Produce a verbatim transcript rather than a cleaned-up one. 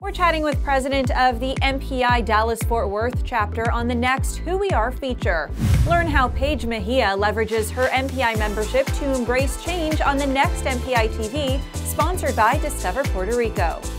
We're chatting with president of the M P I Dallas-Fort Worth chapter on the next Who We Are feature. Learn how Paige Mejia leverages her M P I membership to embrace change on the next M P I T V, sponsored by Discover Puerto Rico.